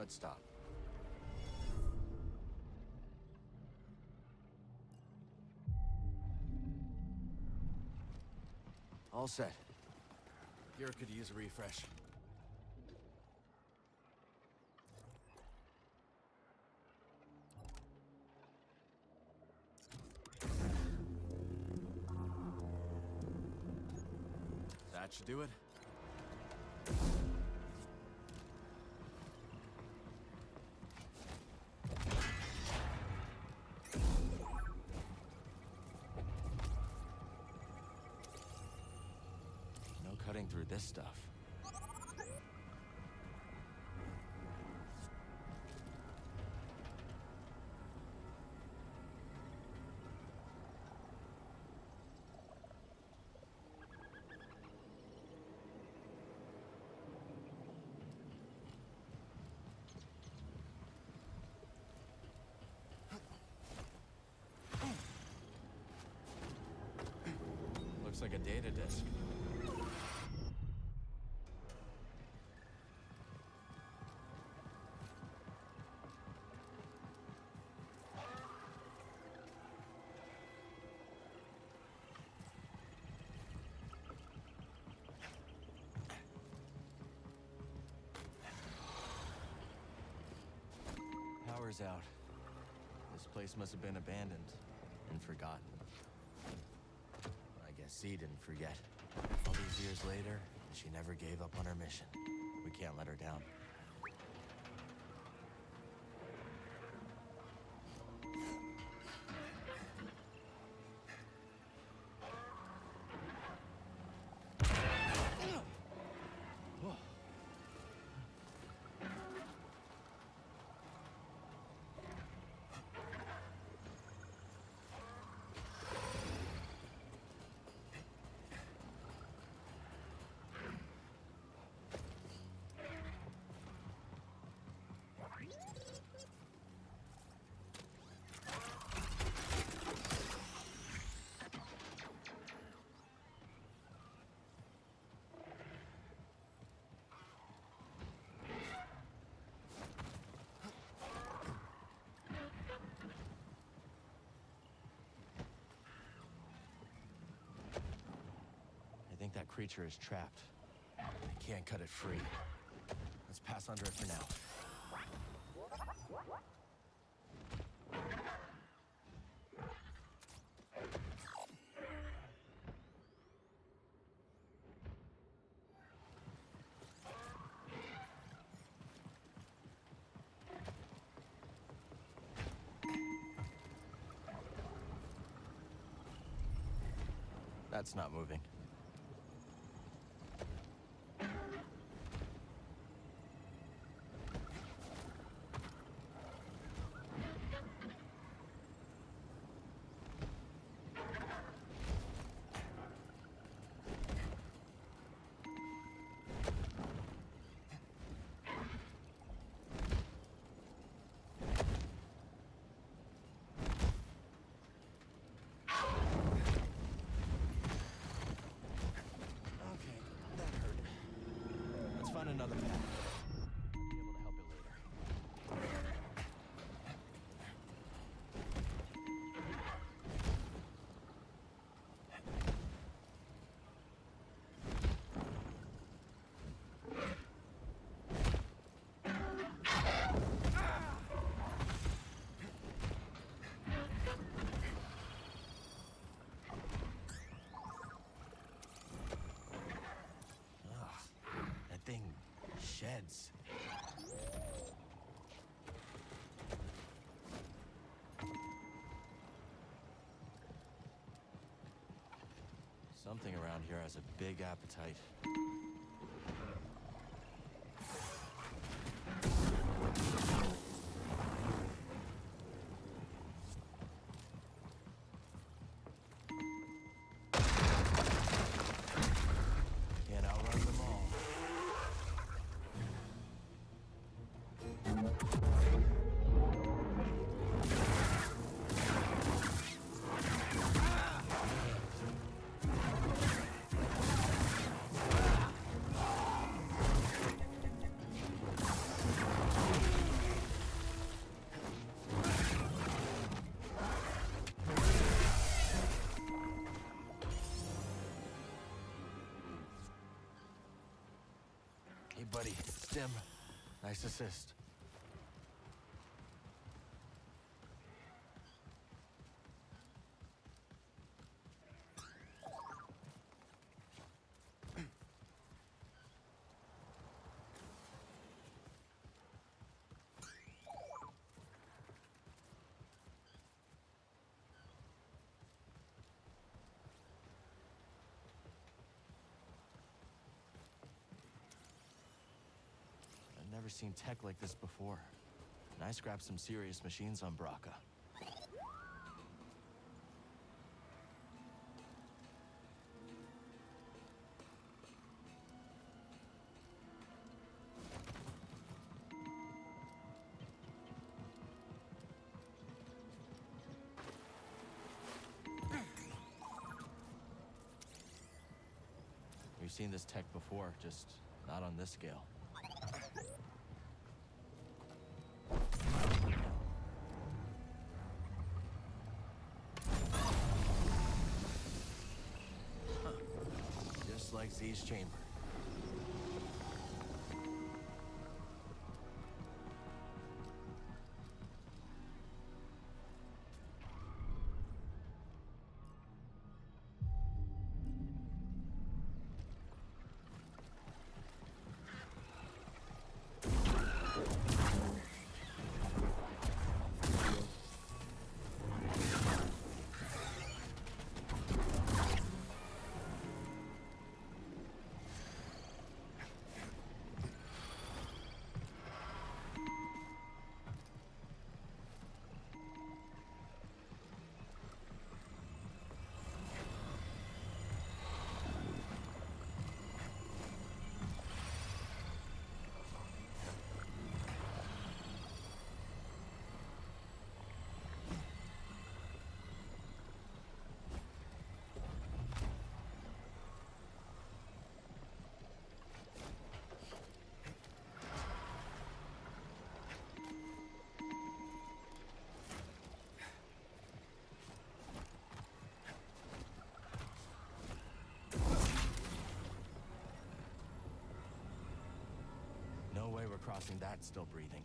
would stop. All set. Gear could use a refresh. That should do it. No cutting through this stuff. Looks like a data disk. Power's out. This place must have been abandoned and forgotten. I guess Z didn't forget. All these years later, she never gave up on her mission. We can't let her down. I think that creature is trapped. I can't cut it free. Let's pass under it for now. That's not moving. Find another path. I'll be able to help it later. Thing sheds. Something around here has a big appetite. Can't outrun them all. right, buddy. Stim. Nice assist. I've never seen tech like this before. Nice grab some serious machines on Braca. We've seen this tech before, just not on this scale. Just like Z's chamber. No way we're crossing that still breathing.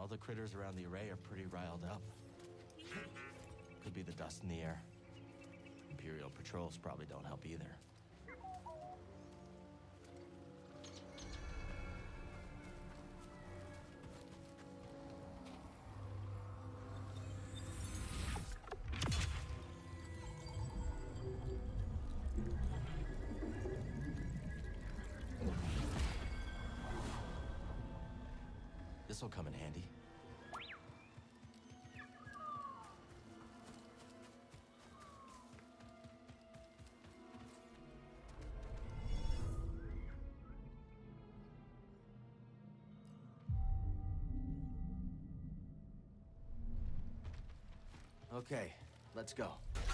All the critters around the array are pretty riled up. Could be the dust in the air. Imperial patrols probably don't help either. This'll come in handy. Okay, let's go.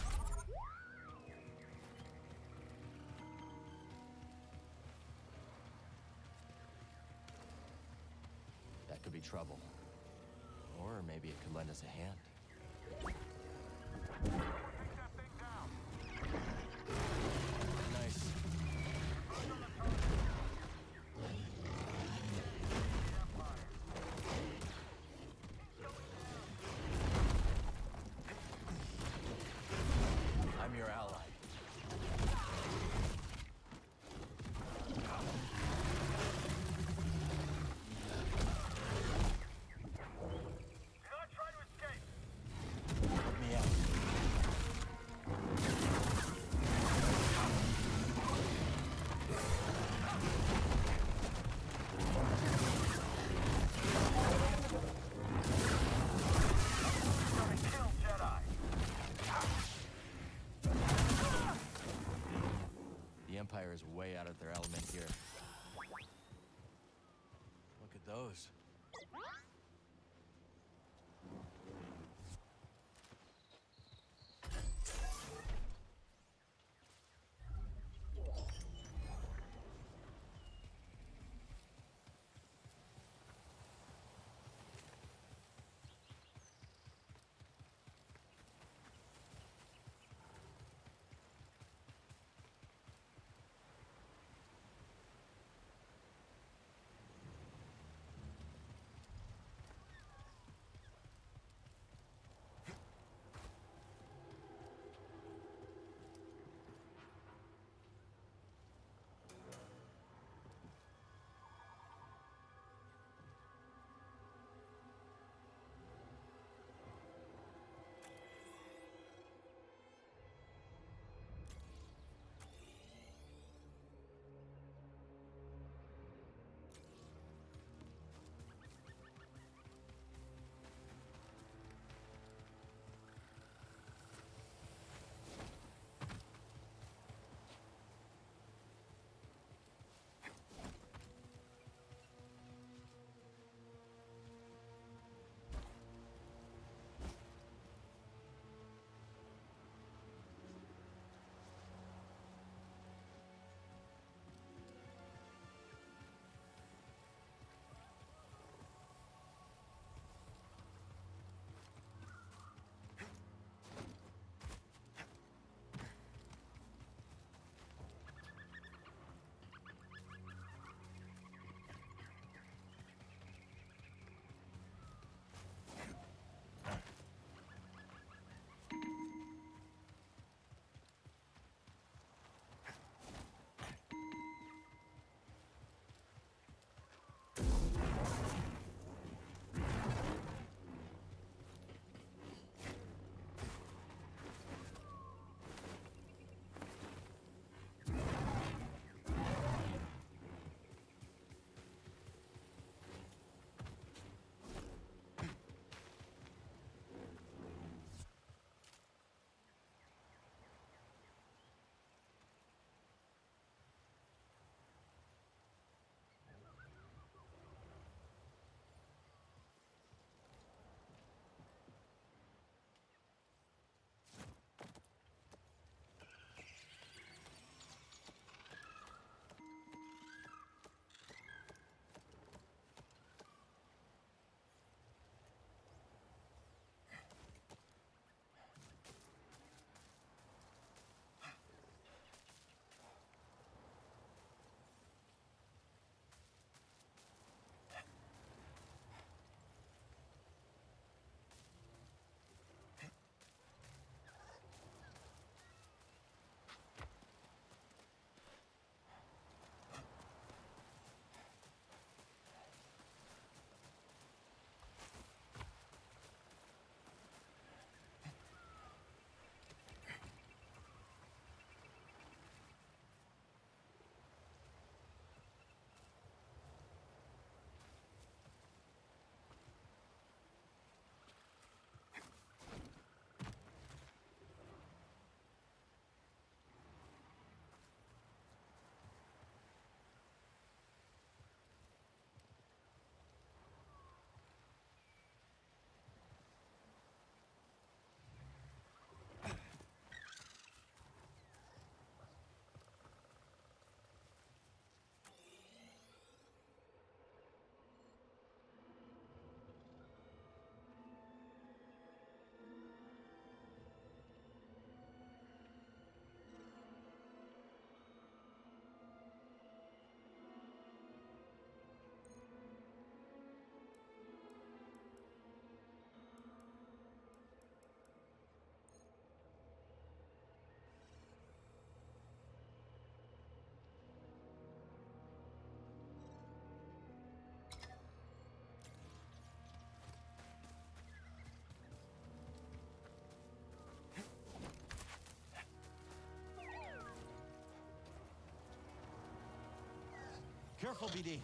That could be trouble. Or maybe it could lend us a hand. Take that thing down. Nice. I'm your ally. Do not try to escape. Let me out. Gonna kill Jedi. The Empire is way out of their element here. Look at those. Careful, BD.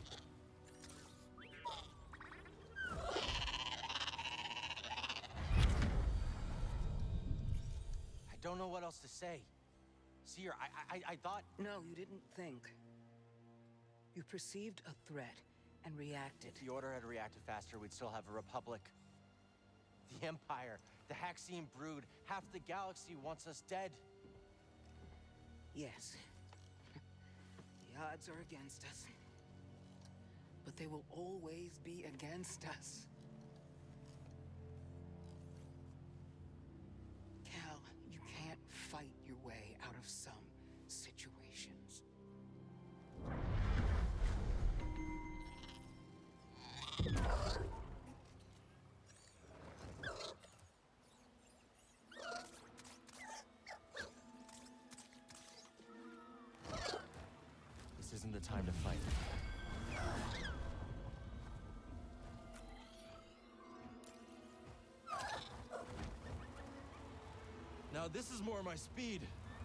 I don't know what else to say. Seer, I thought... No, you didn't think. You perceived a threat and reacted. If the Order had reacted faster, we'd still have a Republic. The Empire, the Haxian brood, half the galaxy wants us dead. Yes. The odds are against us. But they will always be against us. Cal, you can't fight your way out of some situations. This isn't the time to fight. Now this is more my speed.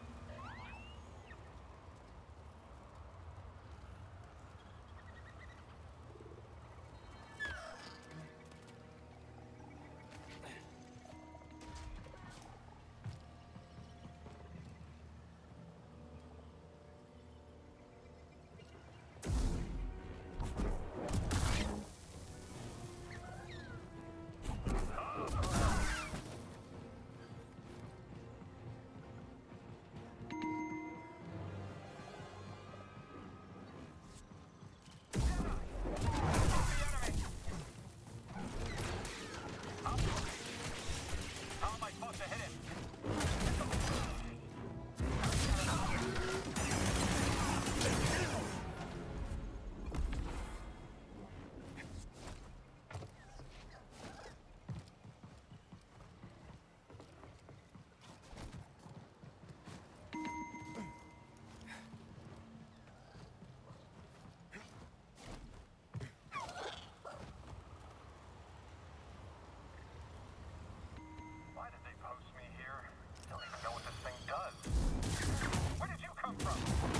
Why did they post me here? Don't even know what this thing does. Where did you come from?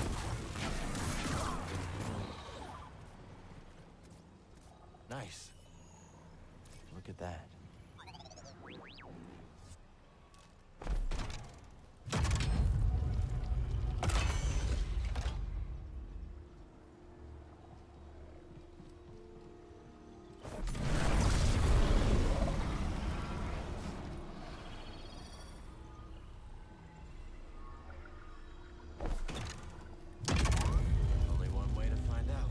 Nice. Look at that. Only one way to find out.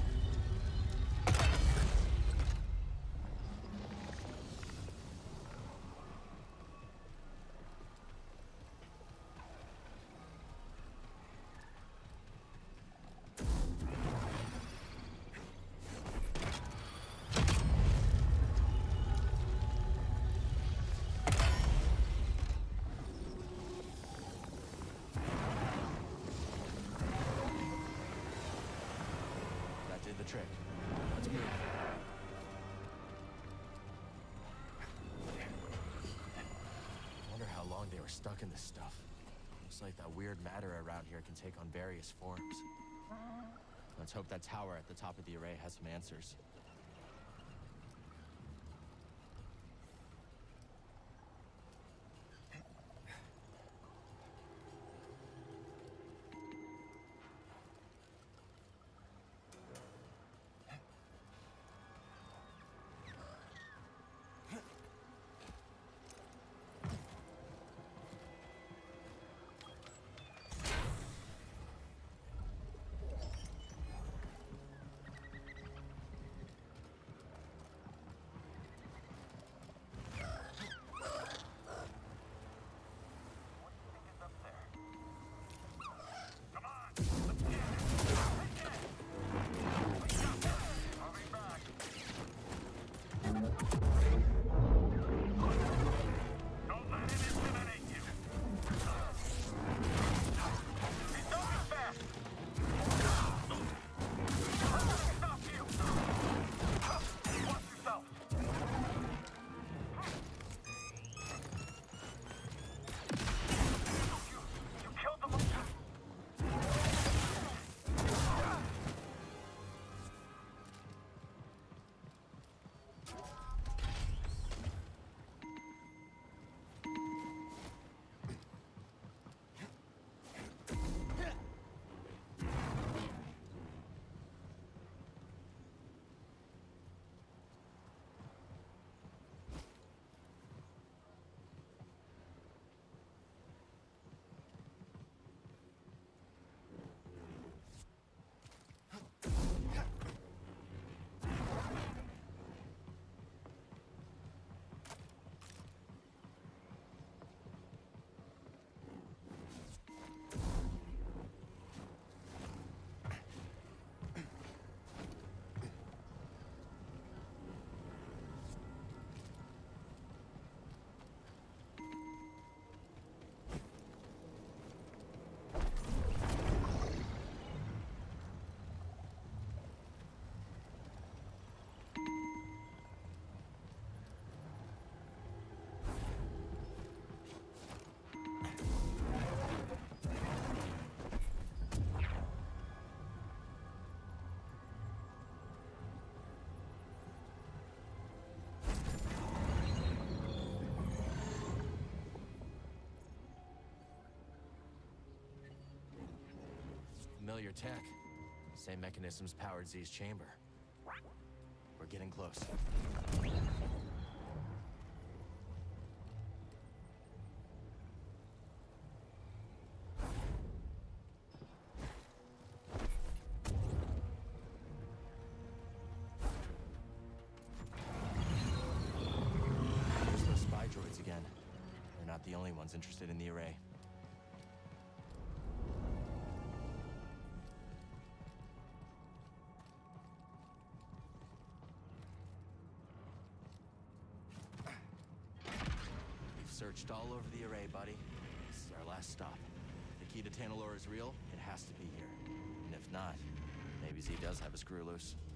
That did the trick. Let's move. Wonder how long they were stuck in this stuff. Looks like that weird matter around here can take on various forms. Let's hope that tower at the top of the array has some answers. familiar tech. Same mechanisms powered Z's chamber. We're getting close. There's those spy droids again. They're not the only ones interested in the array. Searched all over the array, buddy. This is our last stop. If the key to Tanalorr is real, it has to be here. And if not, maybe Z does have a screw loose.